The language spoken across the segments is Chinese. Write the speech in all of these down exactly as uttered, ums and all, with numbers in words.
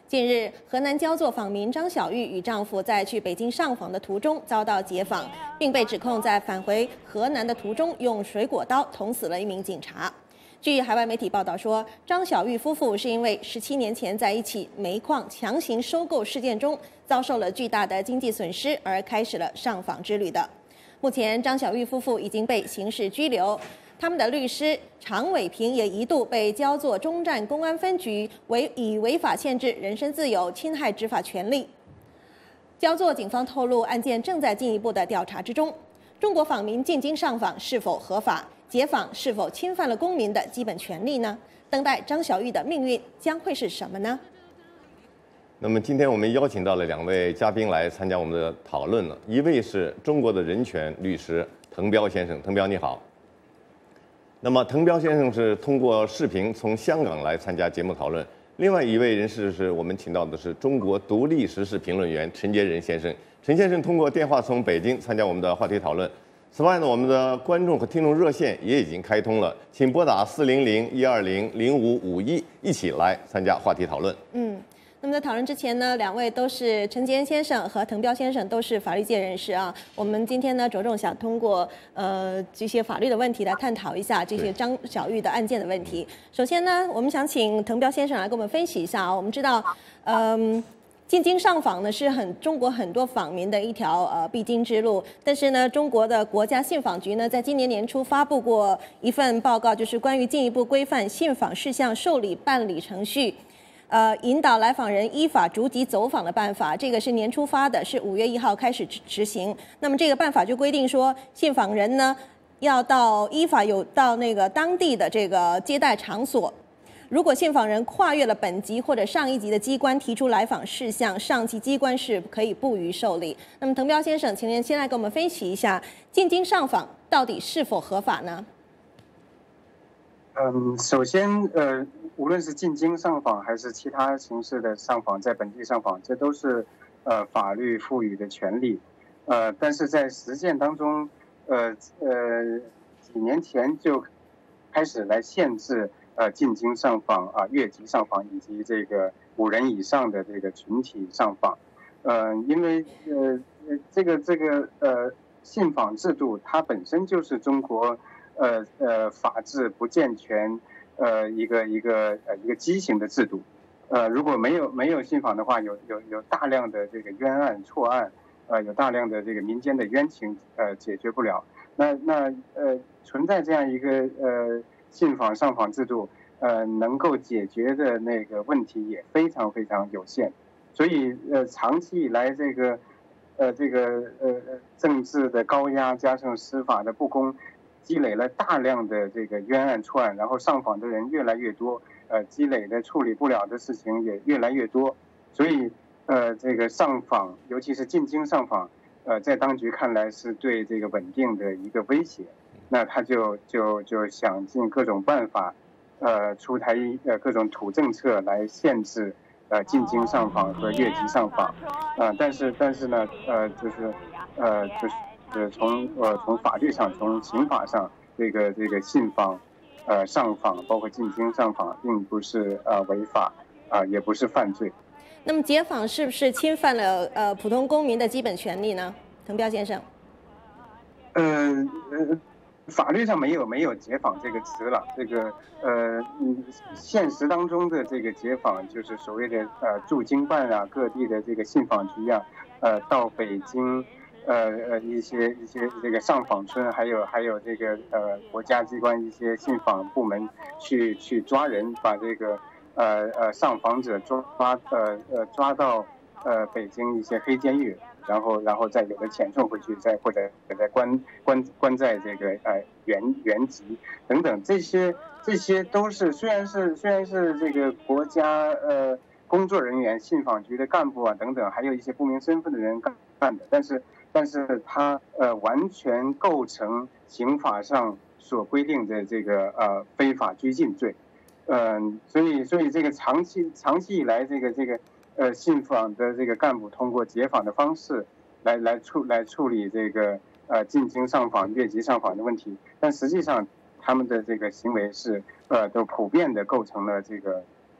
近日，河南焦作访民张小玉与丈夫在去北京上访的途中遭到劫访，并被指控在返回河南的途中用水果刀捅死了一名警察。据海外媒体报道说，张小玉夫妇是因为十七年前在一起煤矿强行收购事件中遭受了巨大的经济损失而开始了上访之旅的。目前，张小玉夫妇已经被刑事拘留。他们的律师常伟平也一度被焦作中站公安分局违以违法限制人身自由、侵害执法权利。焦作警方透露，案件正在进一步的调查之中。中国访民进京上访是否合法？劫访是否侵犯了公民的基本权利呢？等待张小玉的命运将会是什么呢？ 那么今天我们邀请到了两位嘉宾来参加我们的讨论了，一位是中国的人权律师滕彪先生，滕彪你好。那么滕彪先生是通过视频从香港来参加节目讨论，另外一位人士是我们请到的是中国独立时事评论员陈杰仁先生，陈先生通过电话从北京参加我们的话题讨论。此外呢，我们的观众和听众热线也已经开通了，请拨打四零零一二零零五五一一起来参加话题讨论。 嗯。那么在讨论之前呢，两位都是陈杰仁先生和滕彪先生都是法律界人士啊。我们今天呢着重想通过呃这些法律的问题来探讨一下这些张小玉的案件的问题。首先呢，我们想请滕彪先生来给我们分析一下啊。我们知道，嗯、呃。进京上访呢是很中国很多访民的一条呃必经之路，但是呢，中国的国家信访局呢在今年年初发布过一份报告，就是关于进一步规范信访事项受理办理程序，呃，引导来访人依法逐级走访的办法，这个是年初发的，是五月一号开始执行。那么这个办法就规定说，信访人呢要到依法有到那个当地的这个接待场所。如果信访人跨越了本级或者上一级的机关提出来访事项，上级机关是可以不予受理。那么滕彪先生，请您先来给我们分析一下，进京上访到底是否合法呢？ 嗯，首先，呃，无论是进京上访还是其他形式的上访，在本地上访，这都是呃法律赋予的权利。呃，但是在实践当中，呃呃，几年前就开始来限制。呃，进京上访啊，越级上访以及这个五人以上的这个群体上访，呃，因为呃这个这个呃信访制度它本身就是中国呃呃法治不健全呃一个一个呃一个畸形的制度，呃如果没有没有信访的话，有有有大量的这个冤案错案，呃有大量的这个民间的冤情呃解决不了，那那呃存在这样一个呃。信访上访制度，呃，能够解决的那个问题也非常非常有限，所以呃，长期以来这个，呃，这个呃政治的高压加上司法的不公，积累了大量的这个冤案错案，然后上访的人越来越多，呃，积累的处理不了的事情也越来越多，所以呃，这个上访，尤其是进京上访，呃，在当局看来是对这个稳定的一个威胁。那他就就就想尽各种办法，呃，出台呃各种土政策来限制呃进京上访和越级上访，啊、呃，但是但是呢，呃，就是呃就是从呃从法律上，从刑法上，这个这个信访，呃上访包括进京上访，并不是呃违法啊、呃，也不是犯罪。 那么劫访是不是侵犯了呃普通公民的基本权利呢？滕彪先生。 呃呃。法律上没有没有劫访这个词了，这个呃嗯，现实当中的这个劫访就是所谓的呃驻京办啊，各地的这个信访局啊，呃到北京，呃呃一些一些这个上访村，还有还有这个呃国家机关一些信访部门去去抓人，把这个呃呃上访者抓呃呃抓到呃北京一些黑监狱。然后，然后再有的遣送回去，再或者再关关关在这个呃原原籍等等，这些这些都是虽然是虽然是这个国家呃工作人员、信访局的干部啊等等，还有一些不明身份的人干干的，但是但是他呃完全构成刑法上所规定的这个呃非法拘禁罪，嗯、呃，所以所以这个长期长期以来这个这个。呃，信访的这个干部通过劫访的方式来来处来处理这个呃进京上访、越级上访的问题，但实际上他们的这个行为是呃都普遍的构成了这个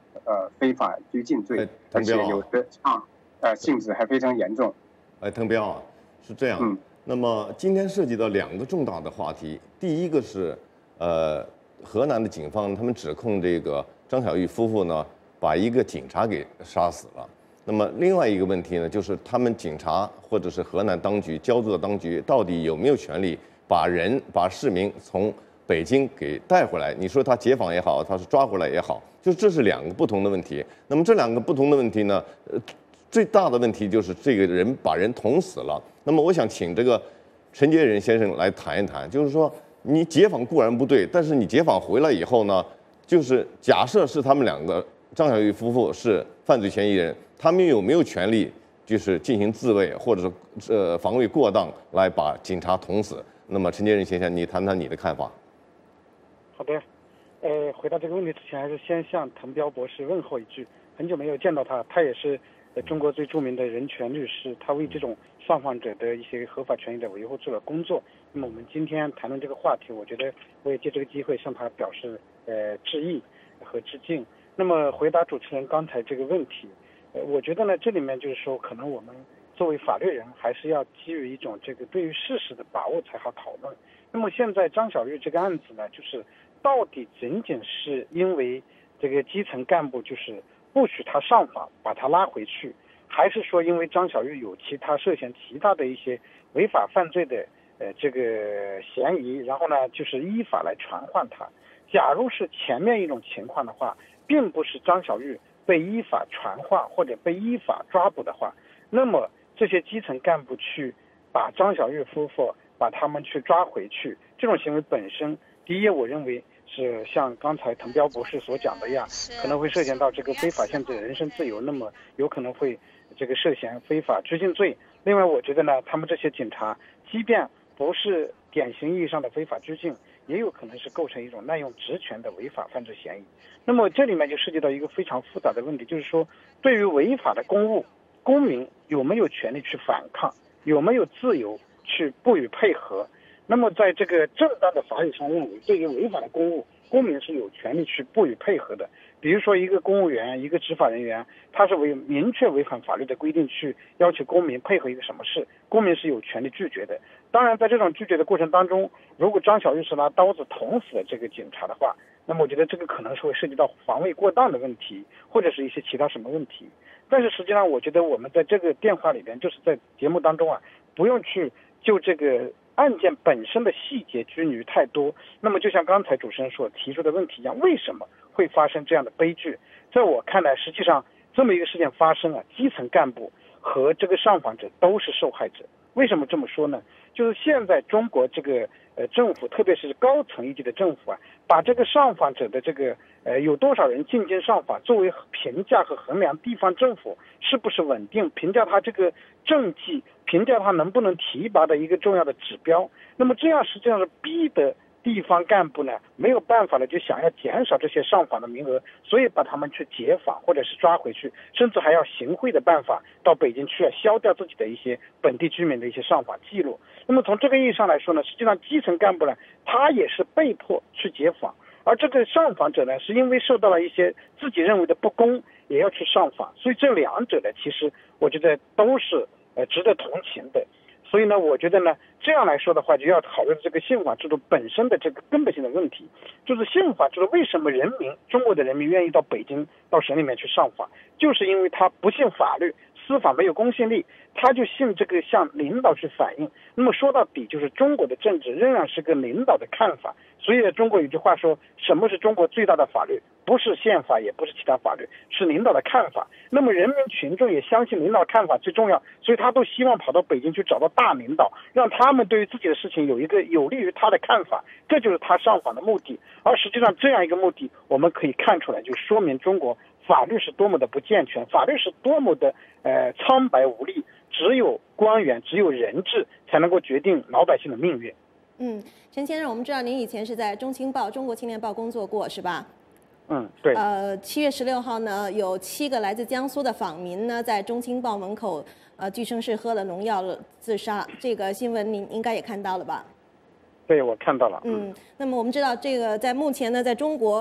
呃非法拘禁罪，而且有的啊呃性质还非常严重。 哎，滕彪啊，是这样。嗯。那么今天涉及到两个重大的话题，第一个是，呃，河南的警方他们指控这个张小玉夫妇呢，把一个警察给杀死了。那么另外一个问题呢，就是他们警察或者是河南当局、焦作的当局到底有没有权利把人、把市民从北京给带回来？你说他解访也好，他是抓回来也好，就这是两个不同的问题。那么这两个不同的问题呢，呃。最大的问题就是这个人把人捅死了。那么我想请这个陈杰仁先生来谈一谈，就是说你解访固然不对，但是你解访回来以后呢，就是假设是他们两个张小玉夫妇是犯罪嫌疑人，他们有没有权利就是进行自卫或者是呃防卫过当来把警察捅死？那么陈杰仁先生，你谈谈你的看法。 好的，呃，回答这个问题之前，还是先向滕彪博士问候一句，很久没有见到他，他也是。呃，中国最著名的人权律师，他为这种上访者的一些合法权益的维护做了工作。那么我们今天谈论这个话题，我觉得我也借这个机会向他表示呃致意和致敬。那么回答主持人刚才这个问题，呃，我觉得呢，这里面就是说，可能我们作为法律人，还是要基于一种这个对于事实的把握才好讨论。那么现在张小玉这个案子呢，就是到底仅仅是因为这个基层干部就是不许他上访，把他拉回去，还是说因为张小玉有其他涉嫌其他的一些违法犯罪的呃这个嫌疑，然后呢就是依法来传唤他？假如是前面一种情况的话，并不是张小玉被依法传唤或者被依法抓捕的话，那么这些基层干部去把张小玉夫妇把他们去抓回去，这种行为本身，第一，我认为是像刚才滕彪博士所讲的样，可能会涉嫌到这个非法限制人身自由，那么有可能会这个涉嫌非法拘禁罪。另外，我觉得呢，他们这些警察，即便不是典型意义上的非法拘禁，也有可能是构成一种滥用职权的违法犯罪嫌疑。那么这里面就涉及到一个非常复杂的问题，就是说，对于违法的公务，公民有没有权利去反抗，有没有自由去不予配合？那么在这个正当的法理上认为，对于违法的公务，公民是有权利去不予配合的。比如说一个公务员，一个执法人员，他是违明确违反法律的规定去要求公民配合一个什么事，公民是有权利拒绝的。当然在这种拒绝的过程当中，如果张小玉是拿刀子捅死了这个警察的话，那么我觉得这个可能是会涉及到防卫过当的问题，或者是一些其他什么问题。但是实际上我觉得我们在这个电话里边，就是在节目当中啊，不用去就这个案件本身的细节拘泥太多。那么就像刚才主持人所提出的问题一样，为什么会发生这样的悲剧？在我看来，实际上这么一个事件发生啊，基层干部和这个上访者都是受害者。为什么这么说呢？就是现在中国这个呃政府，特别是高层一级的政府啊，把这个上访者的这个呃有多少人进京上访作为评价和衡量地方政府是不是稳定，评价他这个政绩，评价他能不能提拔的一个重要的指标。那么这样实际上是逼得地方干部呢没有办法了，就想要减少这些上访的名额，所以把他们去解访或者是抓回去，甚至还要行贿的办法到北京去消掉自己的一些本地居民的一些上访记录。那么从这个意义上来说呢，实际上基层干部呢他也是被迫去解访，而这个上访者呢是因为受到了一些自己认为的不公也要去上访，所以这两者呢其实我觉得都是呃值得同情的。所以呢，我觉得呢，这样来说的话，就要讨论这个宪法制度本身的这个根本性的问题，就是宪法制度为什么人民，中国的人民愿意到北京、到省里面去上访，就是因为他不信法律，司法没有公信力，他就信这个向领导去反映。那么说到底，就是中国的政治仍然是个领导的看法。所以中国有句话说，什么是中国最大的法律？不是宪法，也不是其他法律，是领导的看法。那么人民群众也相信领导看法最重要，所以他都希望跑到北京去找到大领导，让他们对于自己的事情有一个有利于他的看法，这就是他上访的目的。而实际上这样一个目的，我们可以看出来，就说明中国法律是多么的不健全，法律是多么的呃苍白无力，只有官员，只有人治才能够决定老百姓的命运。 嗯，陈先生，我们知道您以前是在中青报、中国青年报工作过，是吧？ 嗯，对。 呃，七月十六号呢，有七个来自江苏的访民呢，在中青报门口，呃，据称是喝了农药自杀。这个新闻您应该也看到了吧？ 对，我看到了。 嗯，那么我们知道，这个在目前呢，在中国，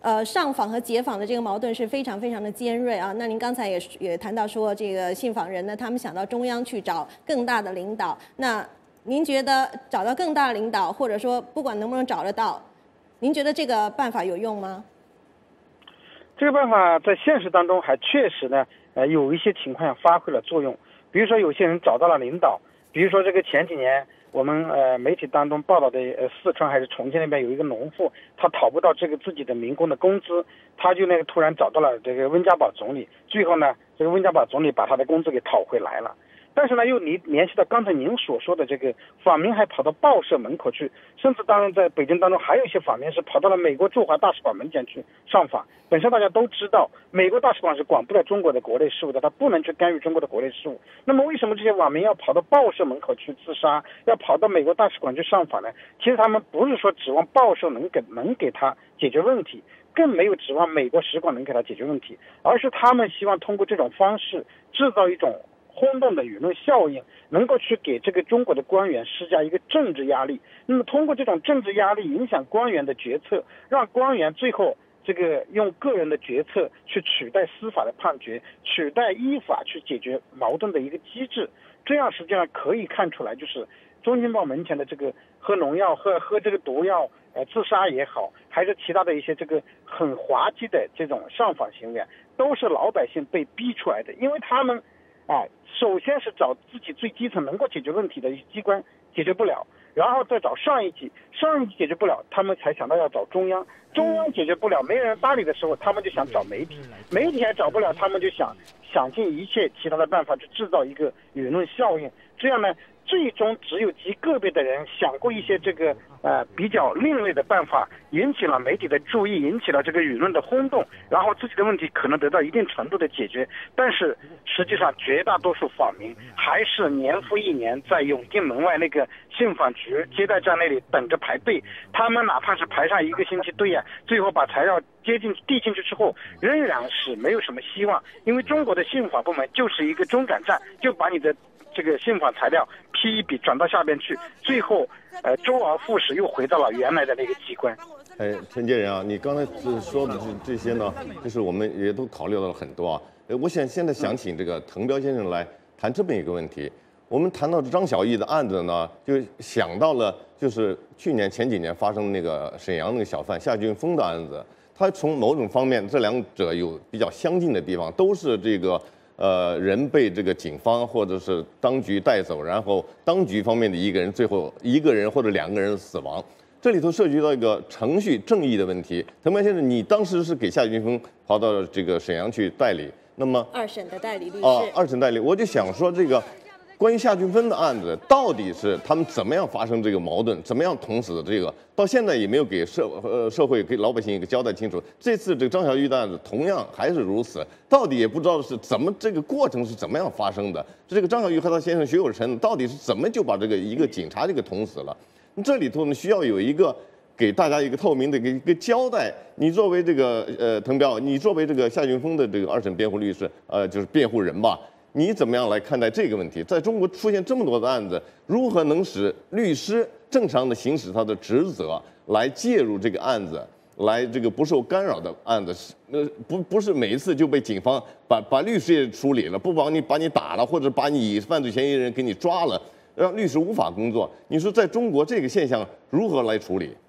呃上访和解访的这个矛盾是非常非常的尖锐啊。那您刚才也也谈到说，这个信访人呢，他们想到中央去找更大的领导。那您觉得找到更大的领导，或者说不管能不能找得到，您觉得这个办法有用吗？ 这个办法在现实当中还确实呢，呃，有一些情况下发挥了作用。比如说，有些人找到了领导，比如说这个前几年我们呃媒体当中报道的，呃四川还是重庆那边有一个农妇，他讨不到这个自己的民工的工资，他就那个突然找到了这个温家宝总理，最后呢，这个温家宝总理把他的工资给讨回来了。但是呢，又联联系到刚才您所说的这个访民还跑到报社门口去，甚至当然在北京当中还有一些访民是跑到了美国驻华大使馆门前去上访。本身大家都知道，美国大使馆是管不了中国的国内事务的，他不能去干预中国的国内事务。那么为什么这些网民要跑到报社门口去自杀，要跑到美国大使馆去上访呢？其实他们不是说指望报社能给能给他解决问题，更没有指望美国使馆能给他解决问题，而是他们希望通过这种方式制造一种轰动的舆论效应，能够去给这个中国的官员施加一个政治压力。那么通过这种政治压力影响官员的决策，让官员最后这个用个人的决策去取代司法的判决，取代依法去解决矛盾的一个机制。这样实际上可以看出来，就是中青报门前的这个喝农药、喝喝这个毒药，呃，自杀也好，还是其他的一些这个很滑稽的这种上访行为，都是老百姓被逼出来的，因为他们啊，首先是找自己最基层能够解决问题的机关解决不了，然后再找上一级，上一级解决不了，他们才想到要找中央，中央解决不了，没人搭理的时候，他们就想找媒体，媒体还找不了，他们就想想尽一切其他的办法去制造一个舆论效应。这样呢，最终只有极个别的人想过一些这个呃比较另类的办法，引起了媒体的注意，引起了这个舆论的轰动，然后自己的问题可能得到一定程度的解决。但是实际上绝大多数访民还是年复一年在永定门外那个信访局接待站那里等着排队，他们哪怕是排上一个星期队啊，最后把材料接进递进去之后，仍然是没有什么希望，因为中国的信访部门就是一个中转站，就把你的这个信访材料批一笔转到下边去，最后呃周而复始又回到了原来的那个机关。 哎，陈杰仁啊，你刚才说的这这些呢，就是我们也都考虑到了很多啊。呃，我想现在想请这个滕彪先生来谈这么一个问题。我们谈到张小艺的案子呢，就想到了就是去年前几年发生的那个沈阳那个小贩夏俊峰的案子。他从某种方面，这两者有比较相近的地方，都是这个呃人被这个警方或者是当局带走，然后当局方面的一个人最后一个人或者两个人死亡。这里头涉及到一个程序正义的问题。滕彪先生，你当时是给夏俊峰跑到这个沈阳去代理，那么二审的代理律师啊，二审代理，我就想说这个。关于夏俊峰的案子，到底是他们怎么样发生这个矛盾，怎么样捅死的这个，到现在也没有给社呃社会给老百姓一个交代清楚。这次这个张小玉的案子同样还是如此，到底也不知道是怎么这个过程是怎么样发生的。这个张小玉和他先生徐有成到底是怎么就把这个一个警察这个捅死了？这里头呢需要有一个给大家一个透明的一个一个交代。你作为这个呃滕彪，你作为这个夏俊峰的这个二审辩护律师，呃就是辩护人吧。你怎么样来看待这个问题？在中国出现这么多的案子，如何能使律师正常的行使他的职责，来介入这个案子，来这个不受干扰的案子？呃，不不是每一次就被警方把把律师也处理了，不帮你把你打了，或者把你犯罪嫌疑人给你抓了，让律师无法工作。你说在中国这个现象如何来处理？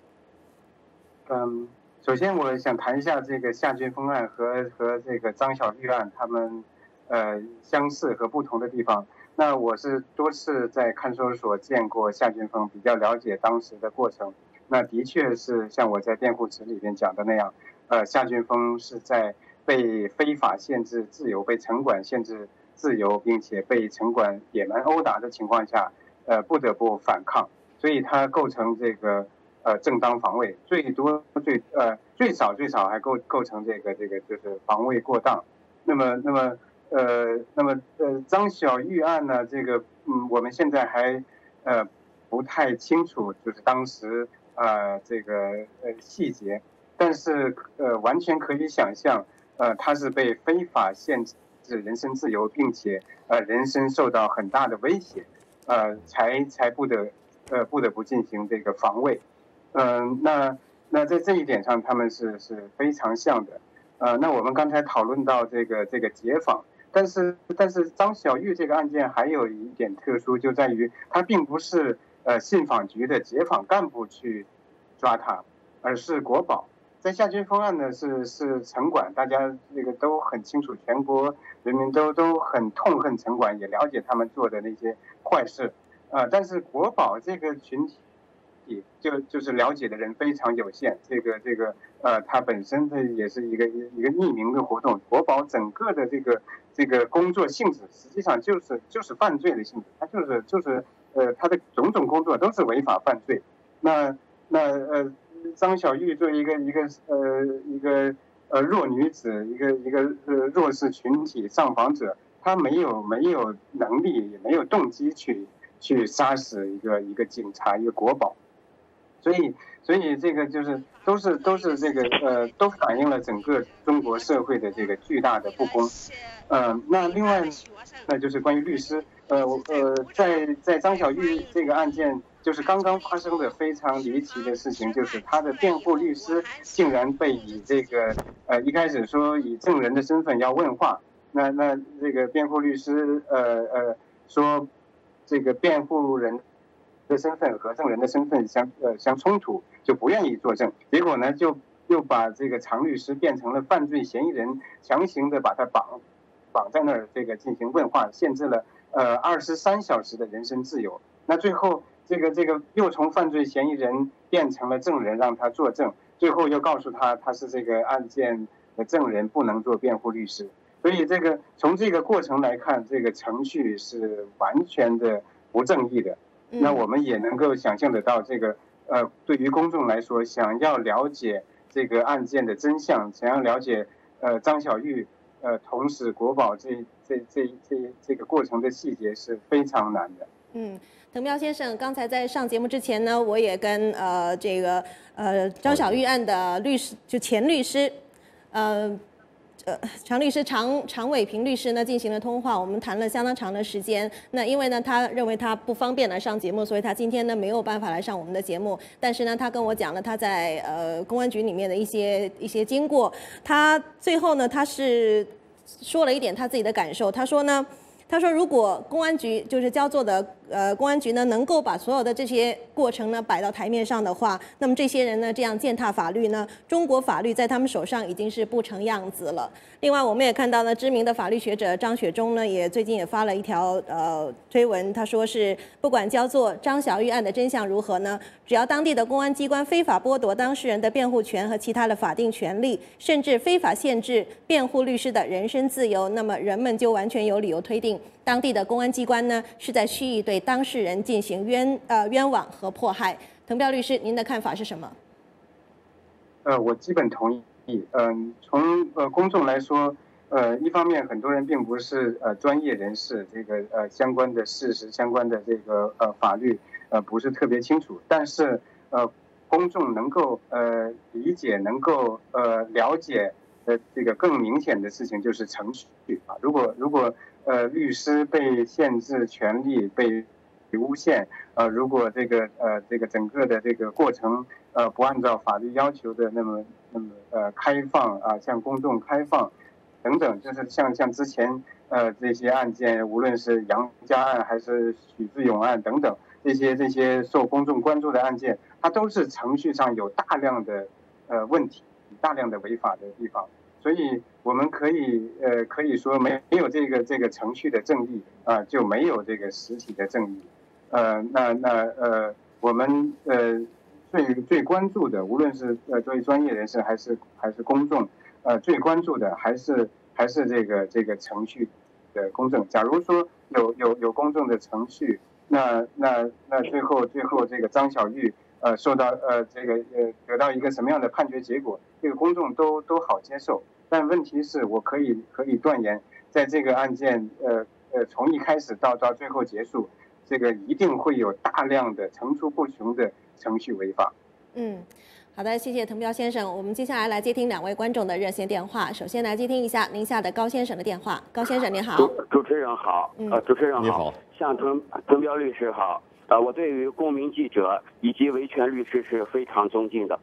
嗯，首先我想谈一下这个夏俊峰案和和这个张小玉案，他们。呃，相似和不同的地方。那我是多次在看守所见过夏俊峰，比较了解当时的过程。那的确是像我在辩护词里边讲的那样，呃，夏俊峰是在被非法限制自由、被城管限制自由，并且被城管野蛮殴打的情况下，呃，不得不反抗，所以他构成这个呃正当防卫，最多最呃最少最少还构构成这个这个就是防卫过当。那么那么。呃，那么呃，张小玉案呢，这个嗯，我们现在还呃不太清楚，就是当时呃这个呃细节，但是呃完全可以想象，呃他是被非法限制人身自由，并且呃人身受到很大的威胁，呃才才不得呃不得不进行这个防卫，嗯、呃，那那在这一点上，他们是是非常像的。呃，那我们刚才讨论到这个这个解访，但是但是张小玉这个案件还有一点特殊，就在于他并不是呃信访局的解访干部去抓他，而是国保。在夏军锋案呢是是城管，大家这个都很清楚，全国人民都都很痛恨城管，也了解他们做的那些坏事。呃，但是国保这个群体就就是了解的人非常有限，这个这个呃，它本身它也是一个一个匿名的活动。国保整个的这个这个工作性质，实际上就是就是犯罪的性质，它就是就是呃，它的种种工作都是违法犯罪。那那呃。张小玉作为一个一个呃一个呃弱女子，一个一个呃弱势群体上访者，她没有没有能力，也没有动机去去杀死一个一个警察，一个国保，所以所以这个就是都是都是这个呃都反映了整个中国社会的这个巨大的不公。呃，那另外那就是关于律师，呃呃在在张小玉这个案件。就是刚刚发生的非常离奇的事情，就是他的辩护律师竟然被以这个呃一开始说以证人的身份要问话，那那这个辩护律师呃呃说这个辩护人的身份和证人的身份相呃相冲突，就不愿意作证，结果呢就又把这个常律师变成了犯罪嫌疑人，强行的把他绑绑在那儿这个进行问话，限制了呃二十三小时的人身自由。那最后。这个这个又从犯罪嫌疑人变成了证人，让他作证，最后又告诉他他是这个案件的证人，不能做辩护律师。所以这个从这个过程来看，这个程序是完全的不正义的。那我们也能够想象得到，这个呃，对于公众来说，想要了解这个案件的真相，想要了解呃张小玉呃同时国保这这这这这个过程的细节是非常难的。 嗯。滕彪先生，刚才在上节目之前呢，我也跟呃这个呃张小玉案的律师，就前律师，呃呃常律师常常伟平律师呢进行了通话，我们谈了相当长的时间。那因为呢，他认为他不方便来上节目，所以他今天呢没有办法来上我们的节目。但是呢，他跟我讲了他在呃公安局里面的一些一些经过。他最后呢，他是说了一点他自己的感受，他说呢。他说：“如果公安局就是焦作的呃公安局呢，能够把所有的这些过程呢摆到台面上的话，那么这些人呢这样践踏法律呢，中国法律在他们手上已经是不成样子了。另外，我们也看到呢，知名的法律学者张雪忠呢，也最近也发了一条呃推文，他说是不管焦作张小玉案的真相如何呢，只要当地的公安机关非法剥夺当事人的辩护权和其他的法定权利，甚至非法限制辩护律师的人身自由，那么人们就完全有理由推定。”当地的公安机关呢，是在蓄意对当事人进行冤呃冤枉和迫害。滕彪律师，您的看法是什么？ 呃，我基本同意。嗯、呃，从呃公众来说，呃，一方面很多人并不是呃专业人士，这个呃相关的事实、相关的这个呃法律呃不是特别清楚，但是呃公众能够呃理解、能够呃了解的这个更明显的事情就是程序啊。如果如果呃，律师被限制权利，被诬陷，呃，如果这个呃这个整个的这个过程呃不按照法律要求的那么那么呃开放啊，向公众开放等等，就是像像之前呃这些案件，无论是杨家案还是许志勇案等等，这些这些受公众关注的案件，它都是程序上有大量的呃问题，大量的违法的地方。所以我们可以呃可以说没没有这个这个程序的正义啊、呃，就没有这个实体的正义。呃，那那呃我们呃最最关注的，无论是呃作为专业人士还是还是公众，呃最关注的还是还是这个这个程序的公正。假如说有有有公正的程序，那那那最后最后这个张小玉呃受到呃这个呃得到一个什么样的判决结果？这个公众都都好接受，但问题是我可以可以断言，在这个案件呃呃从一开始到到最后结束，这个一定会有大量的层出不穷的程序违法。 嗯，好的，谢谢滕彪先生。我们接下来来接听两位观众的热线电话。首先来接听一下宁夏的高先生的电话。高先生您好。 主主持人好，呃，主持人好， 你好， 向滕滕彪律师好。呃，我对于公民记者以及维权律师是非常尊敬的。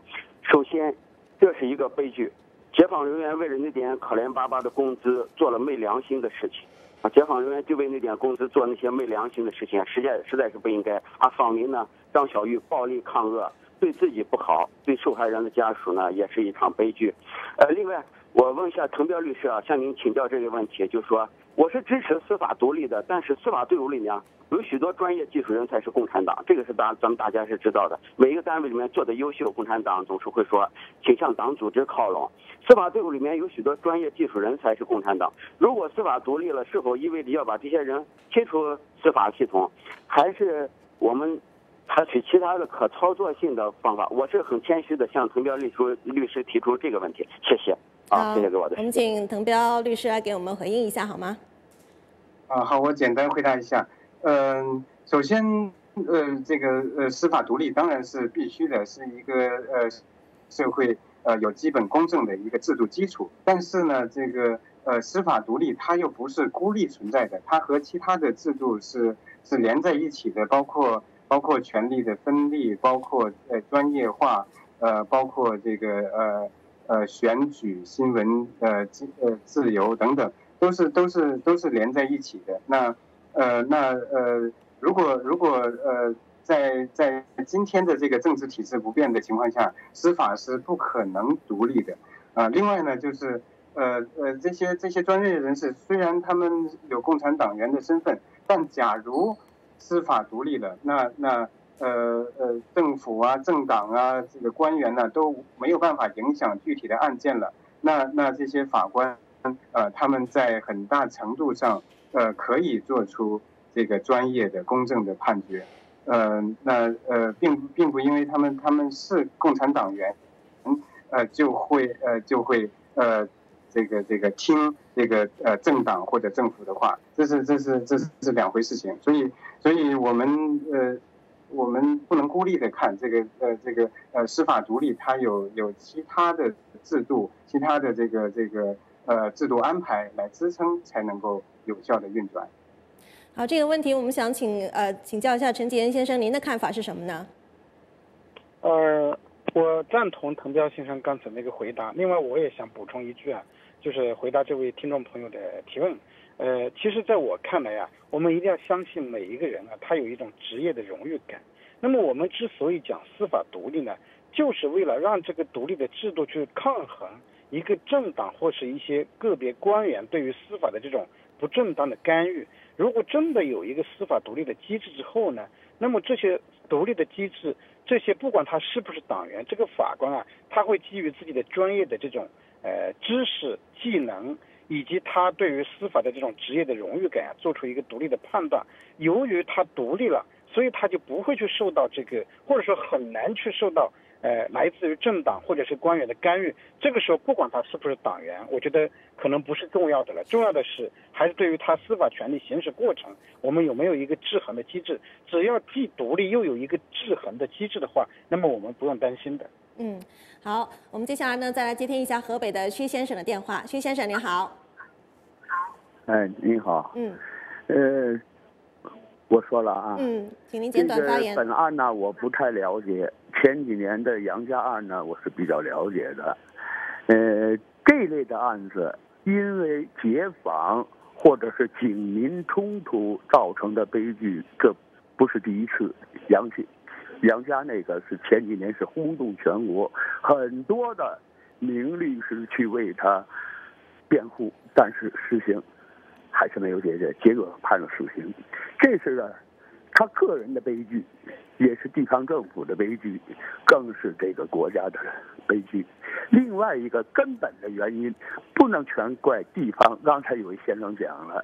首先，这是一个悲剧，解放人员为了那点可怜巴巴的工资做了昧良心的事情。啊，解放人员就为那点工资做那些昧良心的事情，实在实在是不应该。而访民呢，张小玉暴力抗恶，对自己不好，对受害人的家属呢，也是一场悲剧。呃，另外，我问一下滕彪律师啊，向您请教这个问题，就是说，我是支持司法独立的，但是司法队伍里面有许多专业技术人才是共产党，这个是大咱们大家是知道的。每一个单位里面做的优秀，共产党总是会说请向党组织靠拢。司法队伍里面有许多专业技术人才是共产党。如果司法独立了，是否意味着要把这些人切除司法系统，还是我们采取其他的可操作性的方法？我是很谦虚的向滕彪律师律师提出这个问题，谢谢。啊，谢谢给我的。 我们请滕彪律师来给我们回应一下好吗？ 啊，好，我简单回答一下。嗯、呃，首先，呃，这个呃司法独立当然是必须的，是一个呃社会呃有基本公正的一个制度基础。但是呢，这个呃司法独立它又不是孤立存在的，它和其他的制度是是连在一起的，包括包括权力的分立，包括呃专业化，呃，包括这个呃。呃，选举、新闻、呃自呃自由等等，都是都是都是连在一起的。那呃那呃，如果如果呃在在今天的这个政治体制不变的情况下，司法是不可能独立的啊、呃。另外呢，就是呃呃这些这些专业人士，虽然他们有共产党员的身份，但假如司法独立了，那那。呃呃，政府啊、政党啊、这个官员呢、啊、都没有办法影响具体的案件了。那那这些法官，呃，他们在很大程度上，呃，可以做出这个专业的、公正的判决。呃，那呃，并并不因为他们他们是共产党员，呃，就会呃就会呃这个这个听这个呃政党或者政府的话，这是这是这是这是两回事情。所以所以我们呃。我们不能孤立的看这个呃这个呃司法独立，它有有其他的制度、其他的这个这个呃制度安排来支撑，才能够有效的运转。 好，这个问题我们想请呃请教一下陈吉恩先生，您的看法是什么呢？ 呃，我赞同滕彪先生刚才那个回答。另外，我也想补充一句啊，就是回答这位听众朋友的提问。呃，其实在我看来啊，我们一定要相信每一个人啊，他有一种职业的荣誉感。那么我们之所以讲司法独立呢，就是为了让这个独立的制度去抗衡一个政党或是一些个别官员对于司法的这种不正当的干预。如果真的有一个司法独立的机制之后呢，那么这些独立的机制，这些不管他是不是党员，这个法官啊，他会基于自己的专业的这种呃知识、技能。以及他对于司法的这种职业的荣誉感啊，做出一个独立的判断。由于他独立了，所以他就不会去受到这个，或者说很难去受到呃来自于政党或者是官员的干预。这个时候，不管他是不是党员，我觉得可能不是重要的了。重要的是，还是对于他司法权利行使过程，我们有没有一个制衡的机制？只要既独立又有一个制衡的机制的话，那么我们不用担心的。 嗯，好，我们接下来呢，再来接听一下河北的薛先生的电话。薛先生您好。 哎，您好。 嗯。 呃，我说了啊。 嗯，请您简短发言。 这个本案呢，我不太了解。前几年的杨家案呢，我是比较了解的。呃，这类的案子，因为解访或者是警民冲突造成的悲剧，这不是第一次。杨家。杨家那个是前几年是轰动全国，很多的名律师去为他辩护，但是实行还是没有解决，结果判了死刑。这是呢，他个人的悲剧，也是地方政府的悲剧，更是这个国家的悲剧。另外一个根本的原因，不能全怪地方。刚才有一先生讲了，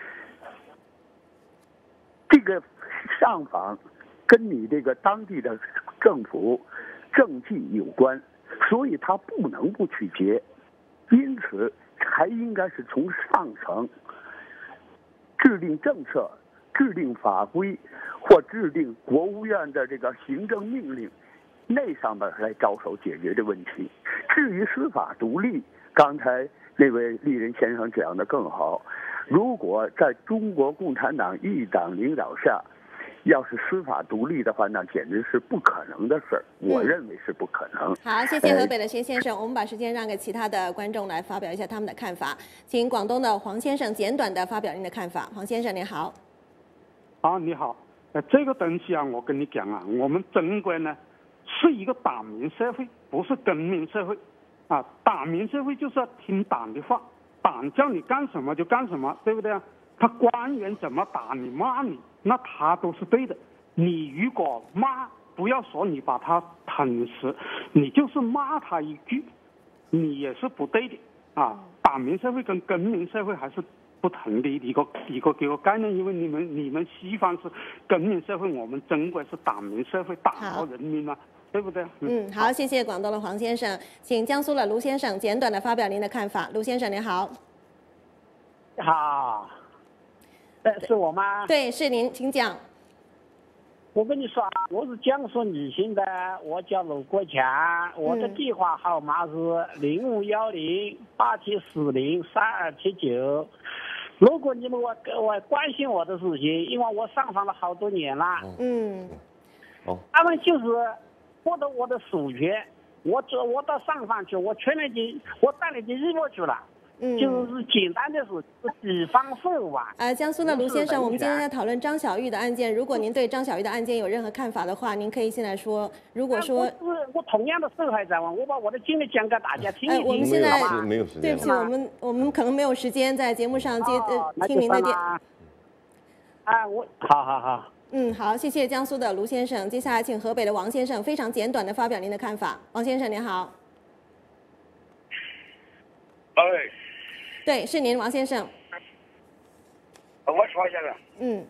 这个上访。跟你这个当地的政府政绩有关，所以他不能不去结，因此还应该是从上层制定政策、制定法规或制定国务院的这个行政命令，那上面来着手解决这问题。至于司法独立，刚才那位丽人先生讲的更好，如果在中国共产党一党领导下， 要是司法独立的话，那简直是不可能的事儿。我认为是不可能。 好，谢谢河北的薛先生。我们把时间让给其他的观众来发表一下他们的看法。请广东的黄先生简短的发表您的看法。黄先生您好。 啊，你好。呃，这个东西啊，我跟你讲啊，我们中国呢是一个党民社会，不是公民社会。啊，党民社会就是要听党的话，党叫你干什么就干什么，对不对啊？他官员怎么打你骂你，那他都是对的。你如果骂，不要说你把他捅死，你就是骂他一句，你也是不对的啊。党民社会跟公民社会还是不同的一个一个一个概念，因为你们你们西方是公民社会，我们中国是党民社会，党和人民嘛，对不对？ 嗯，好，谢谢广东的黄先生，请江苏的卢先生简短的发表您的看法。卢先生您好。 好。呃，是我吗？ 对，是您，请讲。 我跟你说，我是江苏宜兴的，我叫卢国强，我的电话号码是零五幺零八七四零三二七九。如果你们我我关心我的事情，因为我上访了好多年了， 嗯， 哦， 他们就是获得我的授权，我这我到上访去，我全面就我带你就日过去了。嗯，就是简单的是地方事务啊。 呃，江苏的卢先生，我们今天在讨论张小玉的案件。如果您对张小玉的案件有任何看法的话，您可以现在说。如果说， 我是我同样的受害者嘛，我把我的经历讲给大家听一听。 呃，我们现在没有时间， 对不起，我们我们可能没有时间在节目上接、哦、呃听您的电。 啊，我好好好。 嗯，好，谢谢江苏的卢先生。接下来请河北的王先生非常简短的发表您的看法。王先生您好。 哎。 对，是您，王先生。 我是王先生。 嗯。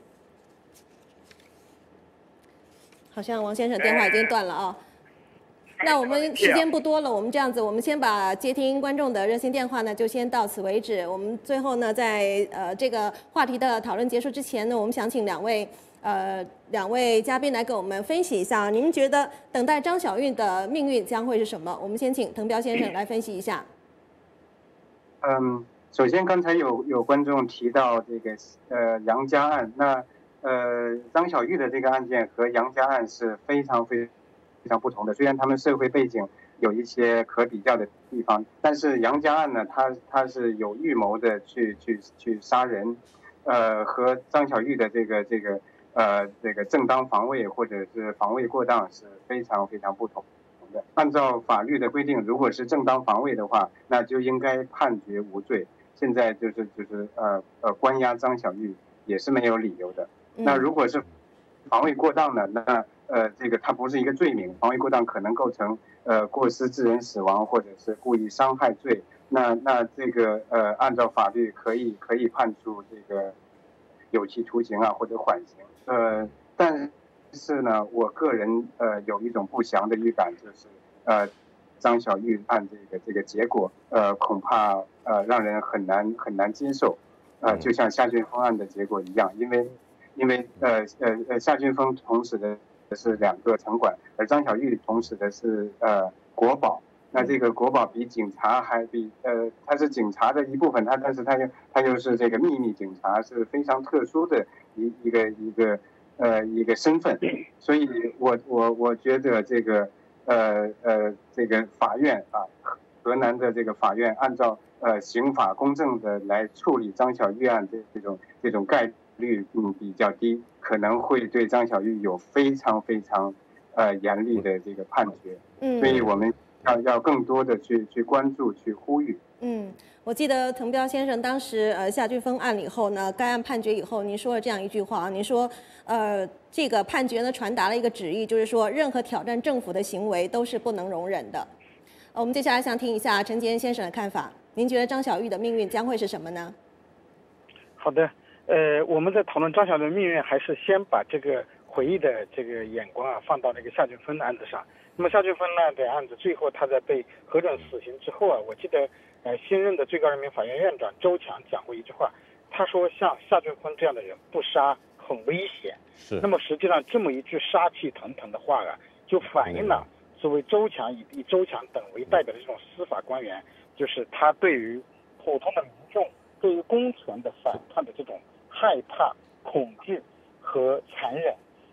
好像王先生电话已经断了啊。哎、那我们时间不多了，我们这样子，我们先把接听观众的热线电话呢，就先到此为止。我们最后呢，在呃这个话题的讨论结束之前呢，我们想请两位呃两位嘉宾来给我们分析一下，你们觉得等待张小玉的命运将会是什么？我们先请滕彪先生来分析一下。 嗯。首先，刚才有有观众提到这个呃杨家案，那呃张小玉的这个案件和杨家案是非常非非常不同的。虽然他们社会背景有一些可比较的地方，但是杨家案呢，他他是有预谋的去去去杀人，呃和张小玉的这个这个呃这个正当防卫或者是防卫过当是非常非常不同。按照法律的规定，如果是正当防卫的话，那就应该判决无罪。现在就是就是呃呃关押张小玉也是没有理由的。那如果是防卫过当呢？那呃这个它不是一个罪名，防卫过当可能构成呃过失致人死亡或者是故意伤害罪。那那这个呃按照法律可以可以判处这个有期徒刑啊或者缓刑。呃但是呢，我个人呃有一种不祥的预感，就是呃。张小玉案这个这个结果，呃，恐怕呃让人很难很难接受，呃，就像夏俊峰案的结果一样，因为因为呃呃呃夏俊峰同时的是两个城管，而张小玉同时的是呃国保，那这个国保比警察还比呃他是警察的一部分，他但是他又他又是这个秘密警察，是非常特殊的一一个一个呃一个身份，所以我我我觉得这个。呃呃，这个法院啊，河南的这个法院按照呃刑法公正的来处理张小玉案，这这种这种概率嗯比较低，可能会对张小玉有非常非常呃严厉的这个判决。嗯，所以我们要要更多的去去关注、去呼吁。 嗯，我记得滕彪先生当时呃夏俊峰案以后呢，该案判决以后，您说了这样一句话，您说呃这个判决呢传达了一个旨意，就是说任何挑战政府的行为都是不能容忍的。呃、我们接下来想听一下陈杰恩先生的看法，您觉得张小玉的命运将会是什么呢？ 好的，呃，我们在讨论张小玉的命运，还是先把这个回忆的这个眼光啊放到那个夏俊峰的案子上。那么夏俊峰呢的案子最后他在被核准死刑之后啊，我记得呃新任的最高人民法院院长周强讲过一句话，他说像夏俊峰这样的人不杀很危险。是。那么实际上这么一句杀气腾腾的话啊，就反映了作为周强以以周强等为代表的这种司法官员，就是他对于普通的民众对于公权的反叛的这种害怕、恐惧和残忍。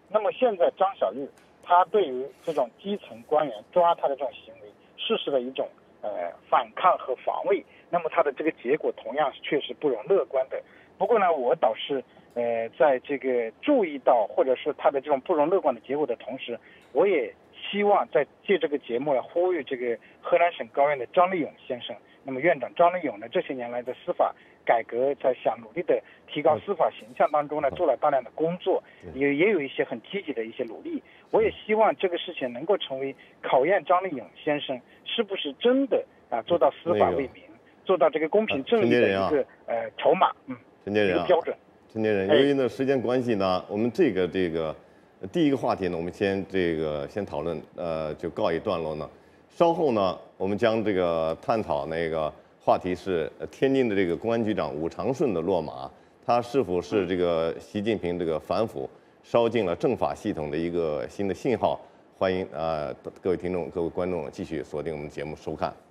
那么现在张小玉他对于这种基层官员抓他的这种行为，实施了一种呃反抗和防卫，那么他的这个结果同样是确实不容乐观的。不过呢，我倒是呃在这个注意到或者是他的这种不容乐观的结果的同时，我也希望在借这个节目来呼吁这个河南省高院的张立勇先生。那么院长张立勇呢，这些年来的司法改革，在想努力的提高司法形象当中呢，做了大量的工作，也也有一些很积极的一些努力。我也希望这个事情能够成为考验张立勇先生是不是真的啊做到司法为民，做到这个公平正义的一个呃筹码，嗯， 陈建仁啊， 一个标准。 陈建仁，由于呢时间关系呢，我们这个这个第一个话题呢，我们先这个先讨论，呃，就告一段落呢。稍后呢，我们将这个探讨那个话题是天津的这个公安局长武长顺的落马，他是否是这个习近平这个反腐烧进了政法系统的一个新的信号？欢迎啊、呃、各位听众、各位观众继续锁定我们节目收看。